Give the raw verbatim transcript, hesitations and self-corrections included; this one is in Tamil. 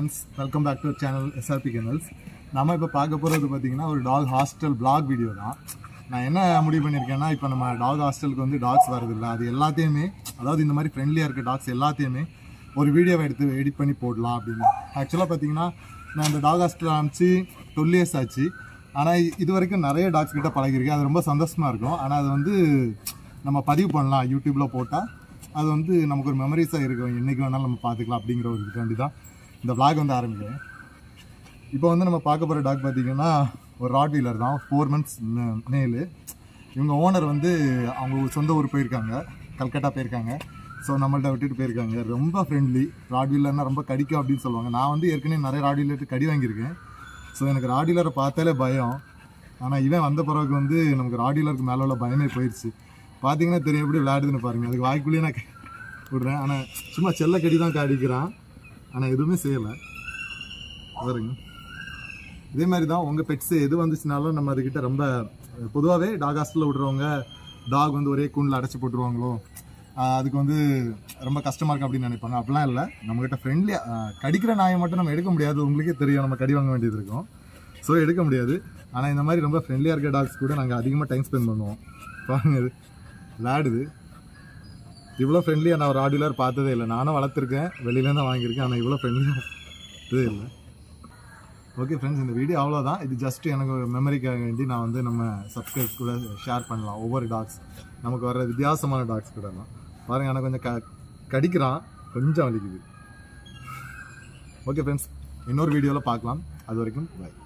friends, welcome back to our channel S R P Kennels. நாம இப்ப பார்க்க போறது பாத்தீங்கன்னா ஒரு டாக் ஹாஸ்டல் vlog வீடியோ தான். நான் என்ன முடிவு பண்ணிருக்கேன்னா இப்போ நம்ம டாக் ஹாஸ்டலுக்கு வந்து டாக்ஸ் வரது இல்ல. அது எல்லாத்தையுமே அதாவது இந்த மாதிரி ஃப்ரெண்ட்லியா இருக்க டாக்ஸ் எல்லாத்தையுமே ஒரு வீடியோவை எடுத்து எடிட் பண்ணி போடலாம் அப்படின்னு. ஆக்சுவலா பாத்தீங்கன்னா நான் இந்த டாக் ஹாஸ்டல் ஆரம்பிச்சு டுவெல் இயர்ஸ் ஆச்சு. ஆனா இது வரைக்கும் நிறைய டாக்ஸ் கிட்ட பழகிருக்கேன். அது ரொம்ப சந்தோஷமா இருக்கும். ஆனா அது வந்து நம்ம பதிவு பண்ணலாம் யூடியூப்ல போட்டா அது வந்து நமக்கு ஒரு மெமரிஸாக இருக்கும். என்றைக்கு வேணாலும் நம்ம பார்த்துக்கலாம் அப்படிங்கிற ஒரு இதுக்காண்டி தான் இந்த விளாக் வந்து ஆரம்பிக்கிறேன். இப்போ வந்து நம்ம பார்க்க போகிற டாக் பார்த்தீங்கன்னா ஒரு ராட்வீலர் தான். ஃபோர் மந்த்ஸ் மேலு. இவங்க ஓனர் வந்து அவங்க சொந்த ஊர் போயிருக்காங்க, கல்கட்டா போயிருக்காங்க. ஸோ நம்மள்ட்ட விட்டுட்டு போயிருக்காங்க. ரொம்ப ஃப்ரெண்ட்லி. ராட்வீலர்னால் ரொம்ப கடிக்கும் அப்படின்னு சொல்லுவாங்க. நான் வந்து ஏற்கனவே நிறைய ராட்வீலருக்கு கடி வாங்கியிருக்கேன். ஸோ எனக்கு ராட்வீலரை பார்த்தாலே பயம். ஆனால் இவன் வந்த பிறகு வந்து நமக்கு ராட்வீலருக்கு மேலே உள்ள பயமே போயிடுச்சு. பார்த்தீங்கன்னா தெரியும் எப்படி விளையாடுதுன்னு பாருங்கள். அதுக்கு வாய்க்குள்ளேயே நான் விடுறேன். ஆனால் சும்மா செல்ல கடி தான் காடிக்கிறான். ஆனால் எதுவுமே செய்யலை பாருங்க. இதே மாதிரி தான் உங்கள் பெட்ஸு எது வந்துச்சுனாலும் நம்ம அதுக்கிட்ட ரொம்ப பொதுவாகவே டாக் ஹாஸ்டலில் விடுறவங்க டாக் வந்து ஒரே கூண்டில் அடைச்சி போட்டுருவாங்களோ, அதுக்கு வந்து ரொம்ப கஷ்டமாக இருக்கும் அப்படின்னு நினைப்பாங்க. அப்படிலாம் இல்லை. நம்மக்கிட்ட ஃப்ரெண்ட்லியாக கடிக்கிற நாயை மட்டும் நம்ம எடுக்க முடியாது. உங்களுக்கே தெரியும், நம்ம கடி வாங்க வேண்டியது இருக்கும். ஸோ எடுக்க முடியாது. ஆனால் இந்த மாதிரி ரொம்ப ஃப்ரெண்ட்லியாக இருக்க டாக்ஸ் கூட நாங்கள் அதிகமாக டைம் ஸ்பெண்ட் பண்ணுவோம். பாருங்க இது விளையாடுது. இவ்வளோ ஃப்ரெண்ட்லியாக நான் ஒரு ராட்வீலர் பார்த்ததே இல்லை. நானும் வளர்த்துருக்கேன், வெளியிலேருந்து தான் வாங்கியிருக்கேன். ஆனால் இவ்வளோ ஃப்ரெண்ட்லியாக இதே இல்லை. ஓகே ஃப்ரெண்ட்ஸ், இந்த வீடியோ அவ்வளோதான். இது ஜஸ்ட் எனக்கு ஒரு மெமரிக்காக வேண்டி நான் வந்து நம்ம சப்ஸ்கிரைப் கூட ஷேர் பண்ணலாம். ஒவ்வொரு டாக்ஸ் நமக்கு வர வித்தியாசமான டாக்ஸ் கூட தான் பாருங்கள். எனக்கு கொஞ்சம் க கடிக்கிறான், கொஞ்சம் வலிக்குது. ஓகே ஃப்ரெண்ட்ஸ், இன்னொரு வீடியோவில் பார்க்கலாம். அது வரைக்கும் பாய்.